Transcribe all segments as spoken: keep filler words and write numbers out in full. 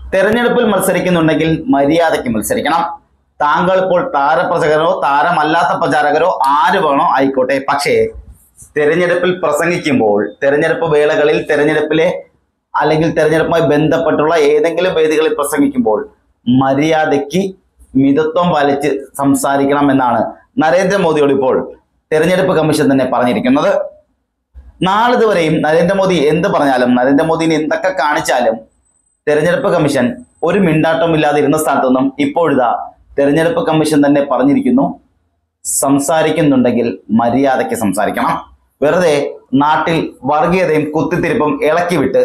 തെരഞ്ഞെടുപ്പിൽ മത്സരിക്കുന്നുണ്ടെങ്കിൽ മര്യാദയ്ക്ക് മത്സരിക്കണം. താങ്കൾ ഇപ്പോൾ താരപ്രചാരകരോ താരമല്ലാത്ത പ്രചാരകരോ ആര് വേണോ ആയിക്കോട്ടെ, പക്ഷേ തെരഞ്ഞെടുപ്പിൽ പ്രസംഗിക്കുമ്പോൾ, തെരഞ്ഞെടുപ്പ് വേളകളിൽ, തെരഞ്ഞെടുപ്പിലെ അല്ലെങ്കിൽ തെരഞ്ഞെടുപ്പുമായി ബന്ധപ്പെട്ടുള്ള ഏതെങ്കിലും വേദികളിൽ പ്രസംഗിക്കുമ്പോൾ മര്യാദയ്ക്ക് മിതത്വം പാലിച്ച് സംസാരിക്കണം എന്നാണ് നരേന്ദ്രമോദിയോട് ഇപ്പോൾ തെരഞ്ഞെടുപ്പ് കമ്മീഷൻ തന്നെ പറഞ്ഞിരിക്കുന്നത്. നാളിതുവരെയും നരേന്ദ്രമോദി എന്ത് പറഞ്ഞാലും, നരേന്ദ്രമോദിനെ എന്തൊക്കെ കാണിച്ചാലും തെരഞ്ഞെടുപ്പ് കമ്മീഷൻ ഒരു മിണ്ടാട്ടം ഇല്ലാതെ ഇരുന്ന സ്ഥാനത്തു നിന്നും ഇപ്പോഴിതാ തെരഞ്ഞെടുപ്പ് കമ്മീഷൻ തന്നെ പറഞ്ഞിരിക്കുന്നു, സംസാരിക്കുന്നുണ്ടെങ്കിൽ മര്യാദയ്ക്ക് സംസാരിക്കണം. വെറുതെ നാട്ടിൽ വർഗീയതയും കുത്തിത്തിരിപ്പും ഇളക്കി വിട്ട്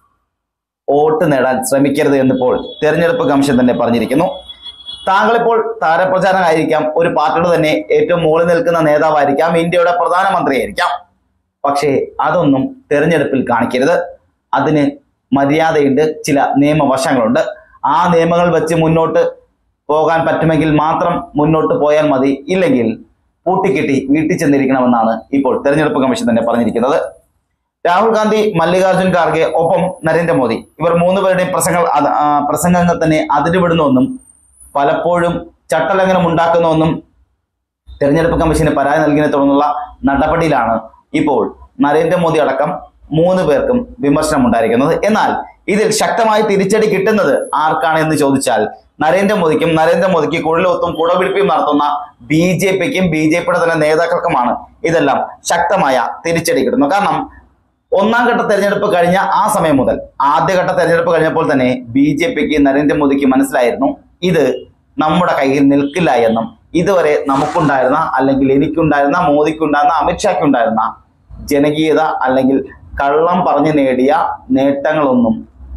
വോട്ട് നേടാൻ ശ്രമിക്കരുത് എന്നിപ്പോൾ തെരഞ്ഞെടുപ്പ് കമ്മീഷൻ തന്നെ പറഞ്ഞിരിക്കുന്നു. താങ്കളിപ്പോൾ താരപ്രചാരകനായിരിക്കാം, ഒരു പാർട്ടിയുടെ തന്നെ ഏറ്റവും മുകളിൽ നിൽക്കുന്ന നേതാവായിരിക്കാം, ഇന്ത്യയുടെ പ്രധാനമന്ത്രിയായിരിക്കാം. പക്ഷേ അതൊന്നും തെരഞ്ഞെടുപ്പിൽ കാണിക്കരുത്. അതിന് മര്യാദയുണ്ട്, ചില നിയമവശങ്ങളുണ്ട്. ആ നിയമങ്ങൾ വെച്ച് മുന്നോട്ട് പോകാൻ പറ്റുമെങ്കിൽ മാത്രം മുന്നോട്ട് പോയാൽ മതി, ഇല്ലെങ്കിൽ പൂട്ടിക്കെട്ടി വീട്ടിൽ ചെന്നിരിക്കണമെന്നാണ് ഇപ്പോൾ തെരഞ്ഞെടുപ്പ് കമ്മീഷൻ തന്നെ പറഞ്ഞിരിക്കുന്നത്. രാഹുൽ ഗാന്ധി, മല്ലികാർജുൻ ഖാർഗെ ഒപ്പം നരേന്ദ്രമോദി, ഇവർ മൂന്നുപേരുടെയും പ്രസംഗ പ്രസംഗങ്ങൾ തന്നെ അതിരുവിടുന്നുവെന്നും പലപ്പോഴും ചട്ടലംഘനം ഉണ്ടാക്കുന്നുവെന്നും തെരഞ്ഞെടുപ്പ് കമ്മീഷന് പരാതി നൽകിയതിനെ തുടർന്നുള്ള നടപടിയിലാണ് ഇപ്പോൾ നരേന്ദ്രമോദി അടക്കം മൂന്ന് പേർക്കും വിമർശനം ഉണ്ടായിരിക്കുന്നത്. എന്നാൽ ഇതിൽ ശക്തമായി തിരിച്ചടി കിട്ടുന്നത് ആർക്കാണ് എന്ന് ചോദിച്ചാൽ നരേന്ദ്രമോദിക്കും നരേന്ദ്രമോദിക്ക് കുഴലൊത്തും കുടപിടിപ്പും നടത്തുന്ന ബി ജെ പിക്കും ബി ജെ പിയുടെ തന്നെ നേതാക്കൾക്കുമാണ് ഇതെല്ലാം ശക്തമായ തിരിച്ചടി കിട്ടുന്നത്. കാരണം ഒന്നാം ഘട്ട തെരഞ്ഞെടുപ്പ് കഴിഞ്ഞ ആ സമയം മുതൽ, ആദ്യഘട്ട തെരഞ്ഞെടുപ്പ് കഴിഞ്ഞപ്പോൾ തന്നെ ബി ജെ പിക്ക് നരേന്ദ്രമോദിക്ക് മനസ്സിലായിരുന്നു ഇത് നമ്മുടെ കയ്യിൽ നിൽക്കില്ല എന്നും, ഇതുവരെ നമുക്കുണ്ടായിരുന്ന അല്ലെങ്കിൽ എനിക്കുണ്ടായിരുന്ന, മോദിക്കുണ്ടായിരുന്ന, അമിത്ഷായ്ക്കുണ്ടായിരുന്ന ജനകീയത അല്ലെങ്കിൽ കള്ളം പറഞ്ഞു നേടിയ നേട്ടങ്ങളൊന്നും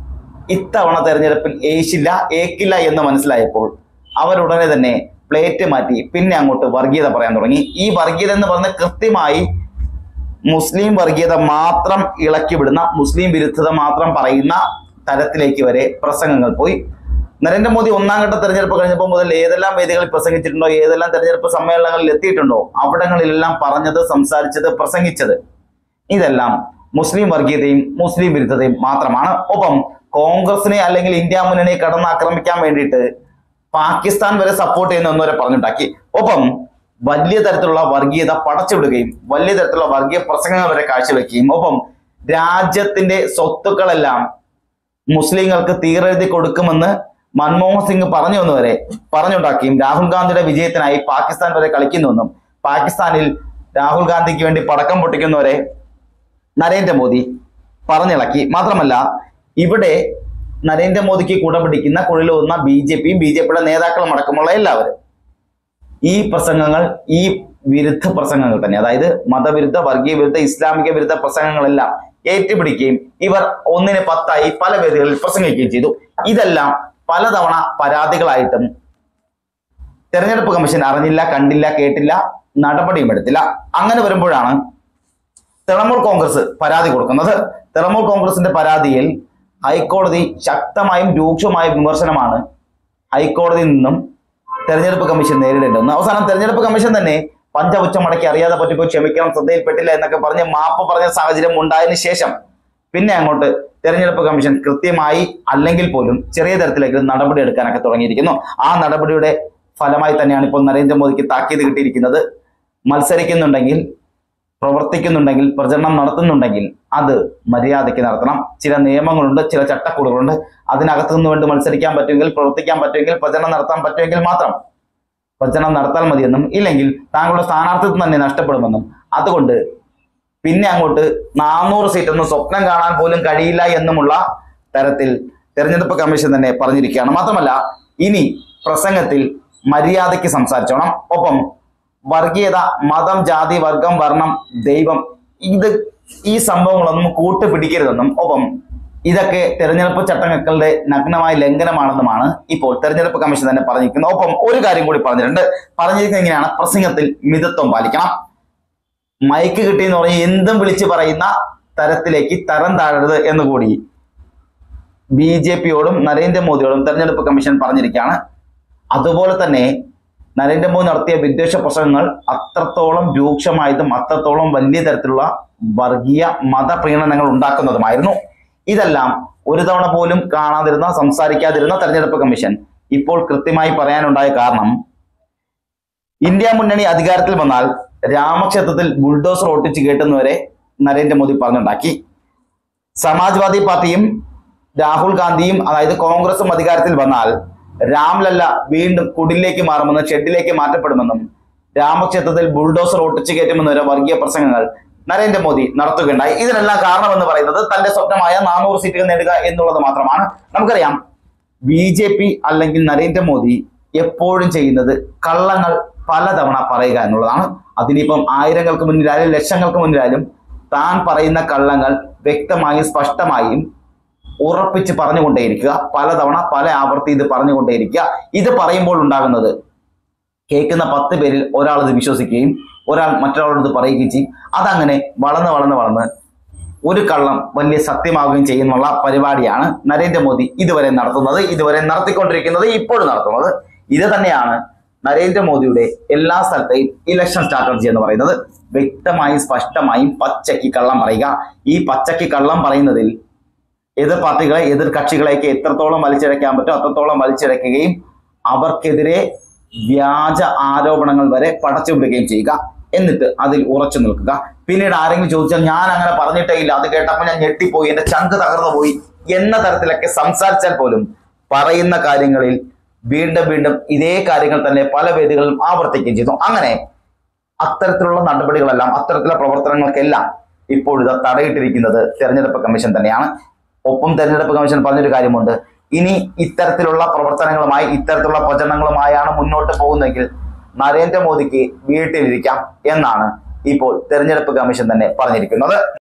ഇത്തവണ തെരഞ്ഞെടുപ്പിൽ ഏശില്ല ഏക്കില്ല എന്ന് മനസ്സിലായപ്പോൾ അവരുടനെ തന്നെ പ്ലേറ്റ് മാറ്റി പിന്നെ അങ്ങോട്ട് വർഗീയത പറയാൻ തുടങ്ങി. ഈ വർഗീയത എന്ന് പറഞ്ഞ കൃത്യമായി മുസ്ലിം വർഗീയത മാത്രം ഇളക്കി വിടുന്ന, മുസ്ലിം വിരുദ്ധത മാത്രം പറയുന്ന തരത്തിലേക്ക് വരെ പ്രസംഗങ്ങൾ പോയി. നരേന്ദ്രമോദി ഒന്നാം ഘട്ട തെരഞ്ഞെടുപ്പ് കഴിഞ്ഞപ്പോൾ മുതൽ ഏതെല്ലാം വേദികളിൽ പ്രസംഗിച്ചിട്ടുണ്ടോ, ഏതെല്ലാം തെരഞ്ഞെടുപ്പ് സമ്മേളനങ്ങളിൽ എത്തിയിട്ടുണ്ടോ, അവിടങ്ങളിലെല്ലാം പറഞ്ഞത്, സംസാരിച്ചത്, പ്രസംഗിച്ചത് ഇതെല്ലാം മുസ്ലിം വർഗീയതയും മുസ്ലിം വിരുദ്ധതയും മാത്രമാണ്. ഒപ്പം കോൺഗ്രസിനെ അല്ലെങ്കിൽ ഇന്ത്യ മുന്നണിയെ കടന്നാക്രമിക്കാൻ വേണ്ടിയിട്ട് പാകിസ്ഥാൻ വരെ സപ്പോർട്ട് ചെയ്യുന്ന ഒന്നുവരെ പറഞ്ഞുണ്ടാക്കി. ഒപ്പം വലിയ തരത്തിലുള്ള വർഗീയത പടച്ചുവിടുകയും വലിയ തരത്തിലുള്ള വർഗീയ പ്രസംഗങ്ങൾ വരെ കാഴ്ചവെക്കുകയും ഒപ്പം രാജ്യത്തിന്റെ സ്വത്തുക്കളെല്ലാം മുസ്ലിങ്ങൾക്ക് തീരെഴുതി കൊടുക്കുമെന്ന് മൻമോഹൻ സിംഗ് പറഞ്ഞു വന്നവരെ പറഞ്ഞുണ്ടാക്കിയും രാഹുൽ ഗാന്ധിയുടെ വിജയത്തിനായി പാകിസ്ഥാൻ വരെ കളിക്കുന്നുവെന്നും പാകിസ്ഥാനിൽ രാഹുൽ ഗാന്ധിക്ക് വേണ്ടി പടക്കം പൊട്ടിക്കുന്നവരെ നരേന്ദ്രമോദി പറഞ്ഞിളക്കി. മാത്രമല്ല ഇവിടെ നരേന്ദ്രമോദിക്ക് കൂടെ പിടിക്കുന്ന കുഴലൂന്ന ബി ജെ പിയും ബി ജെ പിയുടെ നേതാക്കളും അടക്കമുള്ള എല്ലാവരും ഈ പ്രസംഗങ്ങൾ, ഈ വിരുദ്ധ പ്രസംഗങ്ങൾ തന്നെ, അതായത് മതവിരുദ്ധ, വർഗീയ വിരുദ്ധ, ഇസ്ലാമിക വിരുദ്ധ പ്രസംഗങ്ങളെല്ലാം ഏറ്റുപിടിക്കുകയും ഇവർ ഒന്നിന് പത്തായി പല വേദികളിൽ പ്രസംഗിക്കുകയും ചെയ്തു. ഇതെല്ലാം പലതവണ പരാതികളായിട്ടും തെരഞ്ഞെടുപ്പ് കമ്മീഷൻ അറിഞ്ഞില്ല, കണ്ടില്ല, കേട്ടില്ല, നടപടിയും എടുത്തില്ല. അങ്ങനെ വരുമ്പോഴാണ് തൃണമൂൽ കോൺഗ്രസ് പരാതി കൊടുക്കുന്നത്. തൃണമൂൽ കോൺഗ്രസിന്റെ പരാതിയിൽ ഹൈക്കോടതി ശക്തമായും രൂക്ഷമായ വിമർശനമാണ് ഹൈക്കോടതിയിൽ നിന്നും തെരഞ്ഞെടുപ്പ് കമ്മീഷൻ നേരിടേണ്ടത്. അവസാനം തെരഞ്ഞെടുപ്പ് കമ്മീഷൻ തന്നെ പഞ്ചപുച്ഛം മടക്കി അറിയാതെ പറ്റിപ്പോ ക്ഷമിക്കണം, ശ്രദ്ധയിൽപ്പെട്ടില്ല എന്നൊക്കെ പറഞ്ഞ് മാപ്പ് പറഞ്ഞ സാഹചര്യം ഉണ്ടായതിനു ശേഷം പിന്നെ അങ്ങോട്ട് തെരഞ്ഞെടുപ്പ് കമ്മീഷൻ കൃത്യമായി അല്ലെങ്കിൽ പോലും ചെറിയ തരത്തിലേക്ക് നടപടി എടുക്കാനൊക്കെ തുടങ്ങിയിരിക്കുന്നു. ആ നടപടിയുടെ ഫലമായി തന്നെയാണ് ഇപ്പോൾ നരേന്ദ്രമോദിക്ക് താക്കീത് കിട്ടിയിരിക്കുന്നത്. മത്സരിക്കുന്നുണ്ടെങ്കിൽ, പ്രവർത്തിക്കുന്നുണ്ടെങ്കിൽ, പ്രചരണം നടത്തുന്നുണ്ടെങ്കിൽ അത് മര്യാദയ്ക്ക് നടത്തണം. ചില നിയമങ്ങളുണ്ട്, ചില ചട്ടക്കൂടുകളുണ്ട്. അതിനകത്തു നിന്ന് വേണ്ടി മത്സരിക്കാൻ പറ്റുമെങ്കിൽ, പ്രവർത്തിക്കാൻ പറ്റുമെങ്കിൽ, പ്രചരണം നടത്താൻ പറ്റുമെങ്കിൽ മാത്രം പ്രചരണം നടത്താൽ മതിയെന്നും, ഇല്ലെങ്കിൽ താങ്കളുടെ സ്ഥാനാർത്ഥിത്വം തന്നെ നഷ്ടപ്പെടുമെന്നും, അതുകൊണ്ട് പിന്നെ അങ്ങോട്ട് നാനൂറ് സീറ്റൊന്നും സ്വപ്നം കാണാൻ പോലും കഴിയില്ല എന്നുമുള്ള തരത്തിൽ തെരഞ്ഞെടുപ്പ് കമ്മീഷൻ തന്നെ പറഞ്ഞിരിക്കുകയാണ്. മാത്രമല്ല ഇനി പ്രസംഗത്തിൽ മര്യാദയ്ക്ക് സംസാരിച്ചോണം. ഒപ്പം വർഗീയത, മതം, ജാതി, വർഗം, വർണ്ണം, ദൈവം, ഇത് ഈ സംഭവങ്ങളൊന്നും കൂട്ടുപിടിക്കരുതെന്നും ഒപ്പം ഇതൊക്കെ തെരഞ്ഞെടുപ്പ് ചട്ടങ്ങളുടെ നഗ്നമായ ലംഘനമാണെന്നുമാണ് ഇപ്പോൾ തെരഞ്ഞെടുപ്പ് കമ്മീഷൻ തന്നെ പറഞ്ഞിരിക്കുന്നത്. ഒപ്പം ഒരു കാര്യം കൂടി പറഞ്ഞിട്ടുണ്ട്. പറഞ്ഞിരിക്കുന്നത് എങ്ങനെയാണ്? പ്രസംഗത്തിൽ മിതത്വം പാലിക്കണം. മൈക്ക് കിട്ടിയെന്ന് പറഞ്ഞ് എന്തും വിളിച്ച് പറയുന്ന തരത്തിലേക്ക് തരം താഴരുത് എന്നുകൂടി ബി ജെ പിയോടും നരേന്ദ്രമോദിയോടും തെരഞ്ഞെടുപ്പ് കമ്മീഷൻ പറഞ്ഞിരിക്കുകയാണ്. അതുപോലെ തന്നെ നരേന്ദ്രമോദി നടത്തിയ വിദ്വേഷ പ്രസംഗങ്ങൾ അത്രത്തോളം രൂക്ഷമായതും അത്രത്തോളം വലിയ തരത്തിലുള്ള വർഗീയ മതപ്രീണനങ്ങൾ ഉണ്ടാക്കുന്നതുമായിരുന്നു. ഇതെല്ലാം ഒരു തവണ പോലും കാണാതിരുന്ന സംസാരിക്കാതിരുന്ന തെരഞ്ഞെടുപ്പ് കമ്മീഷൻ ഇപ്പോൾ കൃത്യമായി പറയാനുണ്ടായ കാരണം ഇന്ത്യ മുന്നണി അധികാരത്തിൽ വന്നാൽ രാമക്ഷേത്രത്തിൽ ബുൾഡോസർ ഓട്ടിച്ച് കേട്ടുന്നവരെ നരേന്ദ്രമോദി പറഞ്ഞുണ്ടാക്കി. സമാജ്വാദി പാർട്ടിയും രാഹുൽ ഗാന്ധിയും അതായത് കോൺഗ്രസും അധികാരത്തിൽ വന്നാൽ രാംലല്ല വീണ്ടും കുടിലേക്ക് മാറുമെന്നും ഷെഡിലേക്ക് മാറ്റപ്പെടുമെന്നും രാമക്ഷേത്രത്തിൽ ബുൾഡോസർ ഒട്ടിച്ചു കയറ്റുമെന്ന് വരെ വർഗീയ പ്രസംഗങ്ങൾ നരേന്ദ്രമോദി നടത്തുകയുണ്ടായി. ഇതിനെല്ലാം കാരണമെന്ന് പറയുന്നത് തന്റെ സ്വപ്നമായ നാനൂറ് സീറ്റുകൾ നേടുക എന്നുള്ളത് മാത്രമാണ്. നമുക്കറിയാം ബി ജെ പി അല്ലെങ്കിൽ നരേന്ദ്രമോദി എപ്പോഴും ചെയ്യുന്നത് കള്ളങ്ങൾ പലതവണ പറയുക എന്നുള്ളതാണ്. അതിനിപ്പം ആയിരങ്ങൾക്ക് മുന്നിലായാലും ലക്ഷങ്ങൾക്ക് മുന്നിലായാലും താൻ പറയുന്ന കള്ളങ്ങൾ വ്യക്തമായും സ്പഷ്ടമായും ഉറപ്പിച്ച് പറഞ്ഞുകൊണ്ടേയിരിക്കുക, പലതവണ പല ആവർത്തി ഇത് പറഞ്ഞുകൊണ്ടേയിരിക്കുക. ഇത് പറയുമ്പോൾ ഉണ്ടാകുന്നത് കേൾക്കുന്ന പത്ത് പേരിൽ ഒരാൾ ഇത് വിശ്വസിക്കുകയും ഒരാൾ മറ്റൊരാളോട് പറയുകയും ചെയ്യും. അതങ്ങനെ വളർന്ന് വളർന്ന് വളർന്ന് ഒരു കള്ളം വലിയ സത്യമാവുകയും ചെയ്യുന്നുള്ള പരിപാടിയാണ് നരേന്ദ്രമോദി ഇതുവരെ നടത്തുന്നത്, ഇതുവരെ നടത്തിക്കൊണ്ടിരിക്കുന്നത്, ഇപ്പോഴും നടത്തുന്നത്. ഇത് തന്നെയാണ് നരേന്ദ്രമോദിയുടെ എല്ലാ സ്ഥലത്തെയും ഇലക്ഷൻ സ്ട്രാറ്റജി എന്ന് പറയുന്നത്. വ്യക്തമായും സ്പഷ്ടമായും പച്ചയ്ക്ക് കള്ളം പറയുക. ഈ പച്ചയ്ക്ക് കള്ളം പറയുന്നതിൽ എതിർ പാർട്ടികളെ എതിർ കക്ഷികളെയൊക്കെ എത്രത്തോളം വലിച്ചിഴക്കാൻ പറ്റും അത്രത്തോളം വലിച്ചിഴക്കുകയും അവർക്കെതിരെ വ്യാജ ആരോപണങ്ങൾ വരെ പടച്ചുവിടുകയും ചെയ്യുക. എന്നിട്ട് അതിൽ ഉറച്ചു നിൽക്കുക. പിന്നീട് ആരെങ്കിലും ചോദിച്ചാൽ ഞാൻ അങ്ങനെ പറഞ്ഞിട്ടേ ഇല്ല, അത് കേട്ടപ്പോൾ ഞാൻ ഞെട്ടിപ്പോയി, എന്റെ ചങ്ക് തകർന്നു പോയി എന്ന തരത്തിലൊക്കെ സംസാരിച്ചാൽ പോലും പറയുന്ന കാര്യങ്ങളിൽ വീണ്ടും വീണ്ടും ഇതേ കാര്യങ്ങൾ തന്നെ പല വേദികളിലും ആവർത്തിക്കുകയും ചെയ്തു. അങ്ങനെ അത്തരത്തിലുള്ള നടപടികളെല്ലാം അത്തരത്തിലുള്ള പ്രവർത്തനങ്ങൾക്കെല്ലാം ഇപ്പോഴിത് തടയിട്ടിരിക്കുന്നത് തെരഞ്ഞെടുപ്പ് കമ്മീഷൻ തന്നെയാണ്. ഒപ്പം തെരഞ്ഞെടുപ്പ് കമ്മീഷൻ പറഞ്ഞൊരു കാര്യമുണ്ട്, ഇനി ഇത്തരത്തിലുള്ള പ്രവർത്തനങ്ങളുമായി ഇത്തരത്തിലുള്ള പ്രചരണങ്ങളുമായാണ് മുന്നോട്ട് പോകുന്നതെങ്കിൽ നരേന്ദ്രമോദിക്ക് വീട്ടിലിരിക്കാം എന്നാണ് ഇപ്പോൾ തെരഞ്ഞെടുപ്പ് കമ്മീഷൻ തന്നെ പറഞ്ഞിരിക്കുന്നത്.